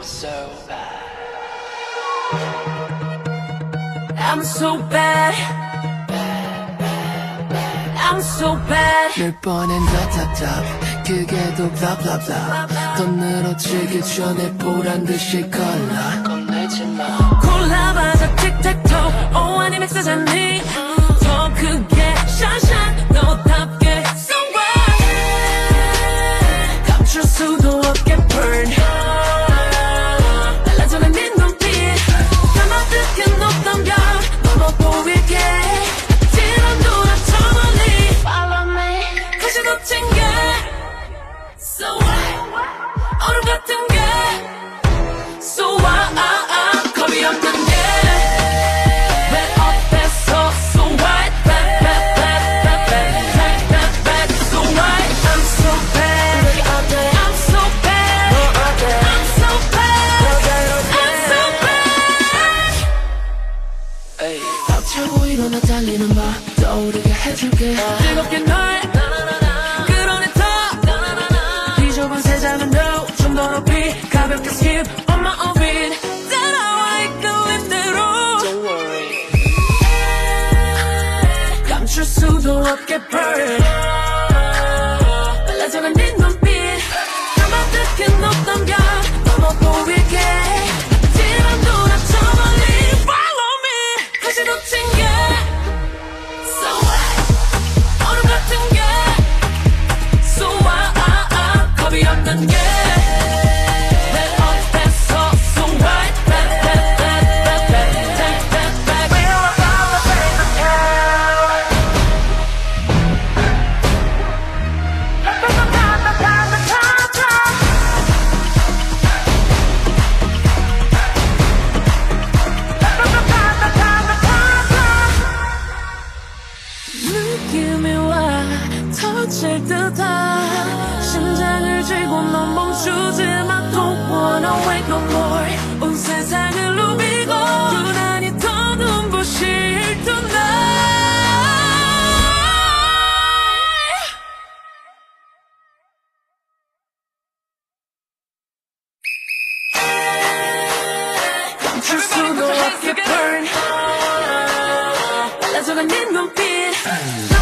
so bad. I'm so bad. I'm so bad. 늘 뻔한 답답답 그게도 blah blah blah 더 늘어지기 전에 보란듯이 걸러 겁내지마 골라봐서 틱택톡 오 아님 엑스잖니 더 크게 샤샤 너답게 So what 감출 수도 없게 burn 날라져는 네 눈빛 까마득히 높던 별 넘어 보이게 뒤로 돌아 저 멀리 Follow me 다시 놓친 게 So what 얼음 같은 게 So what 겁이 없는 게 왜 어때서 So what back back back back back back back back So what I'm so bad I'm so bad I'm so bad I'm so bad 에이 벅차고 일어나 달리는 마 떠오르게 해줄게 뜨겁게 널 끌어내서 비좁은 세상은 no 좀 더 높이 가볍게 skip on my own beat 따라와 이끌린 대로 Don't worry 감출 수도 없게 burn 빨라져간 네 눈빛 까마득히 높던 별 넘어 보이게 뒤로 돌아 저 멀리 Follow me 다시 놓친 게 So what 얼음 같은 게 So what 겁이 없는 게 왜 어때서 So what back back back back back back back back We're about to break the town 느낌이 와 터질 듯한 심장을 쥐고 넌 멈추지 마 Don't wanna wait no more 온 세상을 누비고 유난히 더 눈부실 tonight 감출 수도 없게 burn 빨라져간 네 눈빛